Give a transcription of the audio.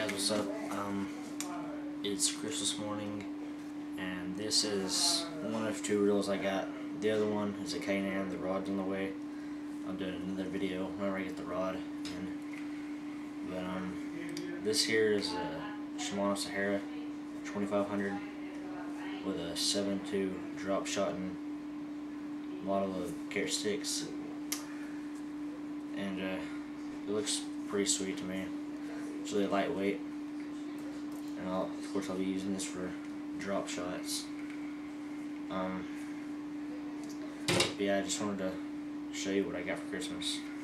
guys, what's up? It's Christmas morning, and this is one of two reels I got. The other one is a K&N. The rod's on the way. I'm doing another video whenever I get the rod in. But this here is a Shimano Sahara 2500 with a 7.2 drop shot and model of Stix, and it looks pretty sweet to me. It's really lightweight, and of course I'll be using this for drop shots. But yeah, I just wanted to show you what I got for Christmas.